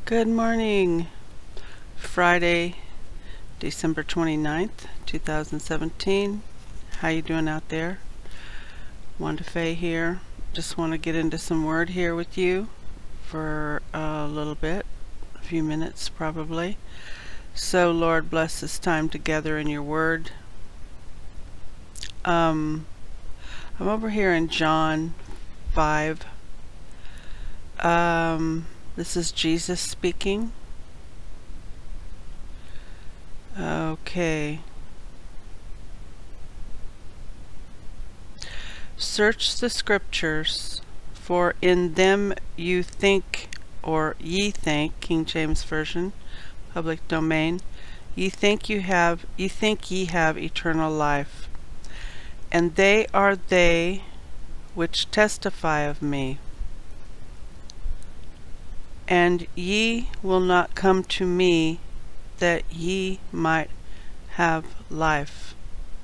Good morning. Friday, December 29th, 2017. How you doing out there? Wanda Faye here. Just want to get into some word here with you for a little bit, a few minutes probably. So Lord, bless this time together in your word. I'm over here in John 5. This is Jesus speaking. Okay. Search the scriptures, for in them you think, or ye think, King James Version, public domain, ye think ye have eternal life, and they are they which testify of me. And ye will not come to me that ye might have life.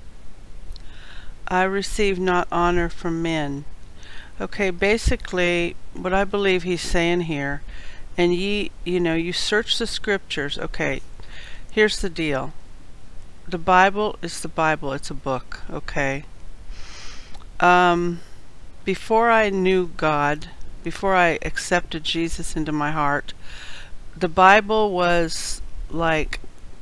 I receive not honor from men. Okay, basically what I believe he's saying here, and you search the scriptures. Okay, here's the deal. The Bible is the Bible. It's a book, okay? Before I knew God, before I accepted Jesus into my heart, the Bible was like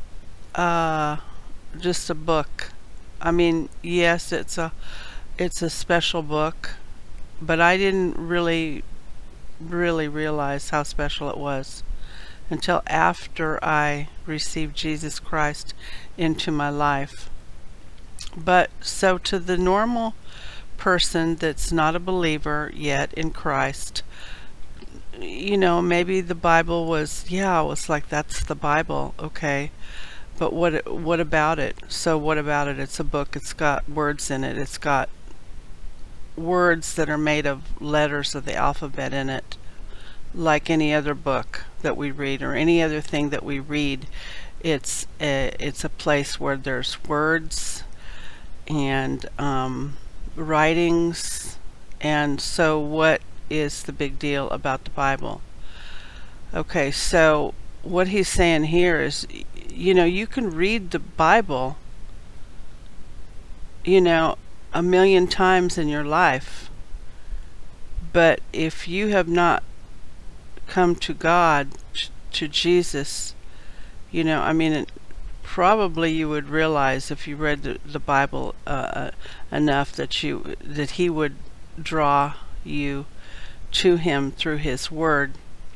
just a book. I mean, yes, it's a special book, but I didn't really realize how special it was until after I received Jesus Christ into my life. But so to the normal person that's not a believer yet in Christ, maybe the Bible was like, that's the Bible, okay, but what about it? So what about it? It's a book. It's got words in it. It's got words that are made of letters of the alphabet in it, like any other book that we read or any other thing that we read. It's a place where there's words and writings. And so what is the big deal about the Bible? Okay, so what he's saying here is, you can read the Bible a million times in your life, but if you have not come to God, to Jesus, probably you would realize, if you read the Bible enough, that he would draw you to him through his word.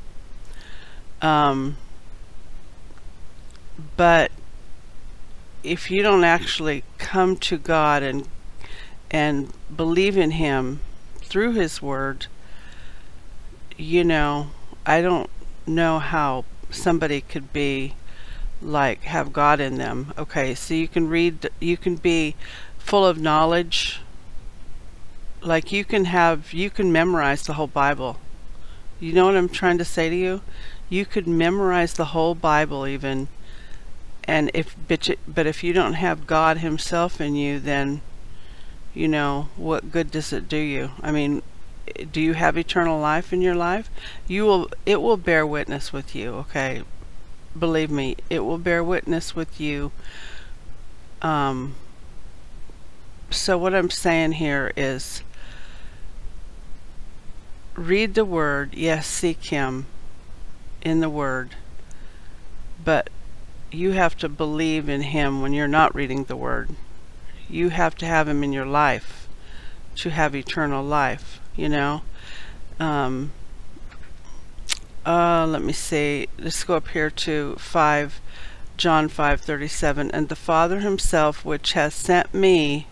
But if you don't actually come to God and believe in him through his word, I don't know how somebody could be like, have God in them. Okay, so you can be full of knowledge, like you can memorize the whole Bible. You know what I'm trying to say to you? You could memorize the whole Bible even, and but if you don't have God himself in you, then what good does it do you? I mean, do you have eternal life in your life? It will bear witness with you, okay? Believe me, it will bear witness with you. So what I'm saying here is, read the word. Yes, seek him in the word, but you have to believe in him when you're not reading the word. You have to have him in your life to have eternal life, let me see, let's go up here to John 5:37. And the Father himself, which has sent me,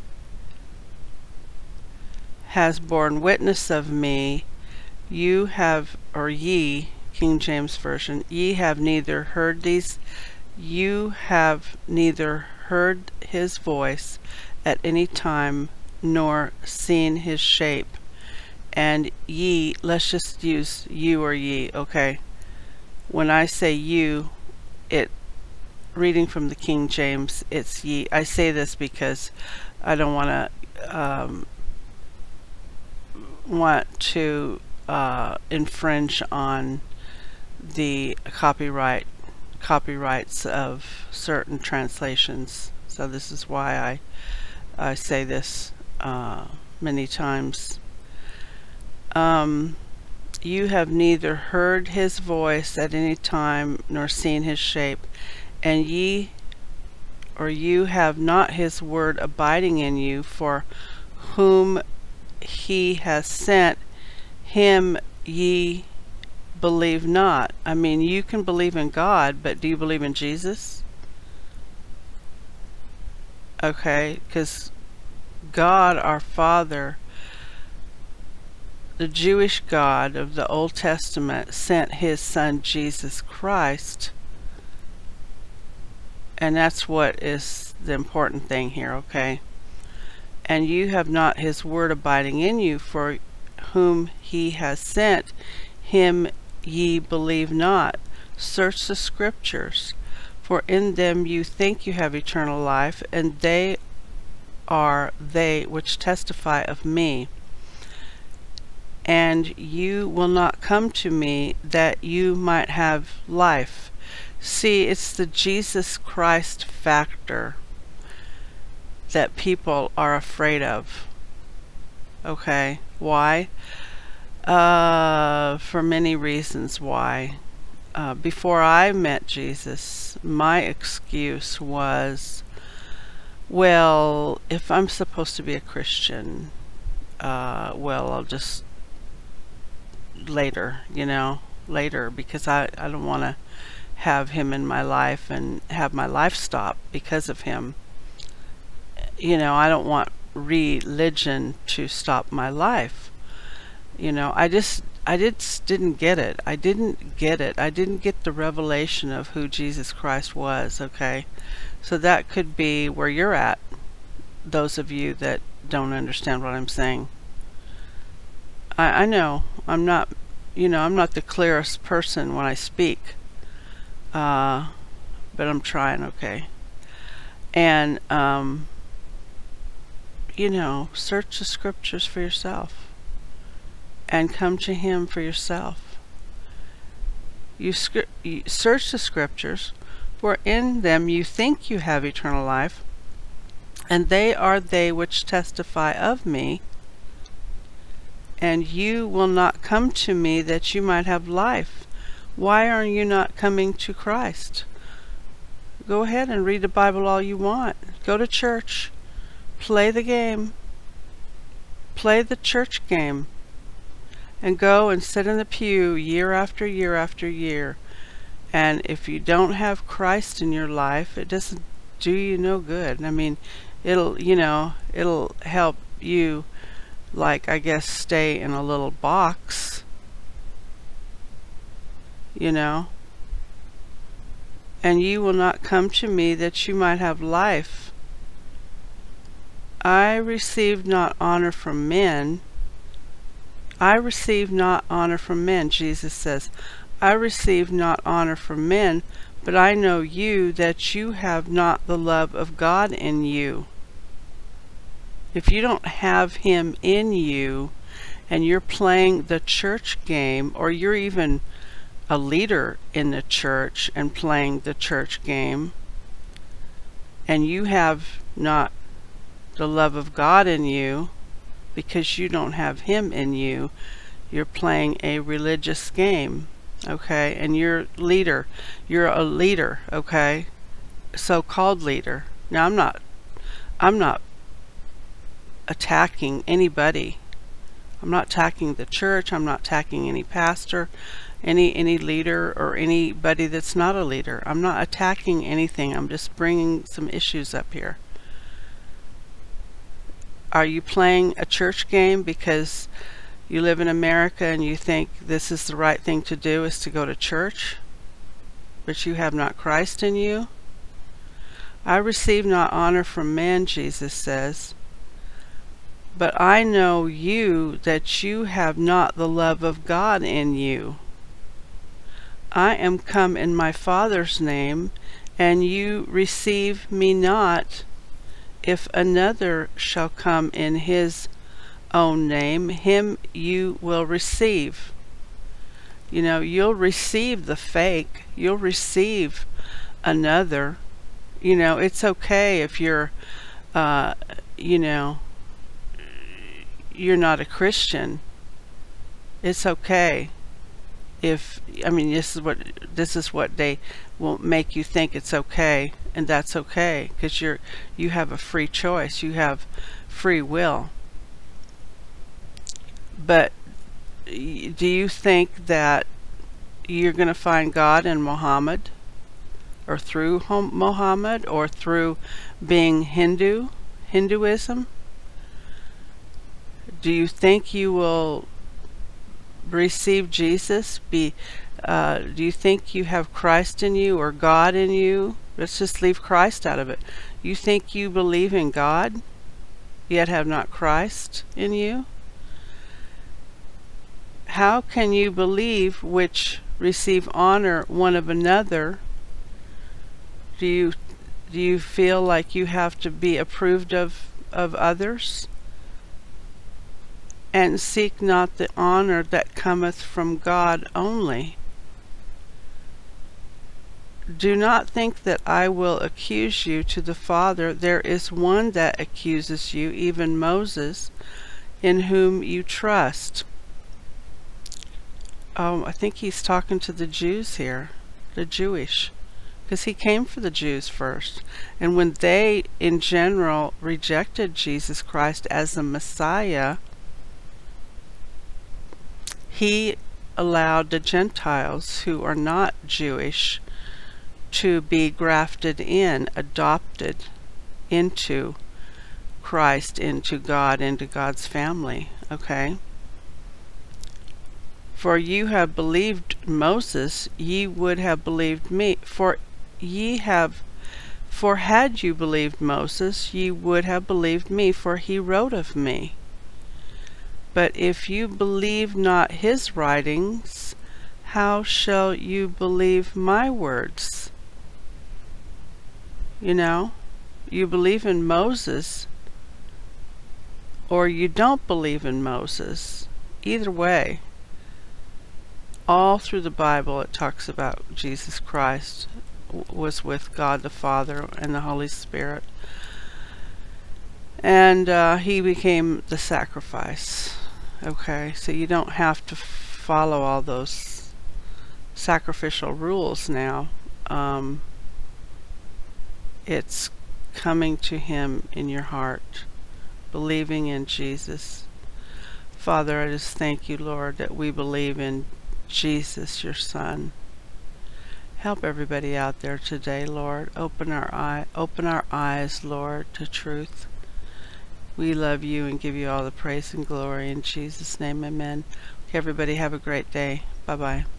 has borne witness of me. You have, or ye, King James Version, you have neither heard his voice at any time, nor seen his shape. And ye, let's just use you or ye, okay? When I say you, reading from the King James, it's ye. I say this because I don't want to infringe on the copyrights of certain translations. So this is why I say this many times. You have neither heard his voice at any time nor seen his shape, and you have not his word abiding in you, for whom he has sent, him ye believe not. I mean, you can believe in God, but do you believe in Jesus? Okay, because God our Father, the Jewish God of the Old Testament, sent his son Jesus Christ, and that's what is the important thing here, okay? And you have not his word abiding in you, for whom he has sent, him ye believe not. Search the scriptures, for in them you think you have eternal life, and they are they which testify of me. And you will not come to me that you might have life. See, it's the Jesus Christ factor that people are afraid of. Okay, why? For many reasons why. Before I met Jesus, my excuse was, well, if I'm supposed to be a Christian, well, I'll just later, later, because I don't want to have him in my life and have my life stop because of him. I don't want religion to stop my life. I just didn't get it. I didn't get it. I didn't get the revelation of who Jesus Christ was, okay? So that could be where you're at, those of you that don't understand what I'm saying. I know I'm not, I'm not the clearest person when I speak, but I'm trying, okay? And, search the scriptures for yourself and come to him for yourself. You search the scriptures, for in them you think you have eternal life, and they are they which testify of me, and you will not come to me that you might have life. Why are you not coming to Christ? Go ahead and read the Bible all you want. Go to church. Play the game. Play the church game. And go and sit in the pew year after year after year. And if you don't have Christ in your life, it doesn't do you no good. I mean, it'll help you, like, I guess, stay in a little box, and you will not come to me that you might have life. I receive not honor from men. I receive not honor from men, Jesus says. I receive not honor from men, but I know you, that you have not the love of God in you. If you don't have him in you, and you're playing the church game, or you're even a leader in the church and playing the church game, and you have not the love of God in you, because you don't have him in you, you're playing a religious game, okay? And you're a leader, okay? So-called leader. Now I'm not attacking anybody. I'm not attacking the church. I'm not attacking any pastor, any leader, or anybody that's not a leader. I'm not attacking anything. I'm just bringing some issues up here. Are you playing a church game because you live in America and you think this is the right thing to do, is to go to church, but you have not Christ in you? I receive not honor from men, Jesus says, but I know you, that you have not the love of God in you. I am come in my Father's name, and you receive me not. If another shall come in his own name, him you will receive. You know, you'll receive the fake. You'll receive another. You know, it's okay if you're, you know, you're not a Christian. It's okay if, I mean, this is what they will make you think it's okay, and that's okay, because you have a free choice. You have free will. But do you think that you're going to find God in Muhammad, or through Muhammad, or through being Hinduism? Do you think you will receive Jesus? Do you think you have Christ in you, or God in you? Let's just leave Christ out of it. You think you believe in God, yet have not Christ in you? How can you believe which receive honor one of another? Do you feel like you have to be approved of others? And seek not the honor that cometh from God only. Do not think that I will accuse you to the Father. There is one that accuses you, even Moses, in whom you trust. I think he's talking to the Jews here, the Jewish, because he came for the Jews first. And when they, in general, rejected Jesus Christ as the Messiah, he allowed the Gentiles who are not Jewish to be grafted in, adopted into Christ, into God, into God's family. Okay? For you have believed Moses, ye would have believed me. For had you believed Moses, ye would have believed me, for he wrote of me. But if you believe not his writings, how shall you believe my words? You know, you believe in Moses, or you don't believe in Moses. Either way, all through the Bible it talks about Jesus Christ was with God the Father and the Holy Spirit. And he became the sacrifice. Okay, so you don't have to follow all those sacrificial rules now. It's coming to him in your heart, believing in Jesus. Father, I just thank you, Lord, that we believe in Jesus, your Son. Help everybody out there today, Lord. Open our eyes, Lord, to truth. We love you and give you all the praise and glory in Jesus' name. Amen. Okay, everybody have a great day. Bye-bye.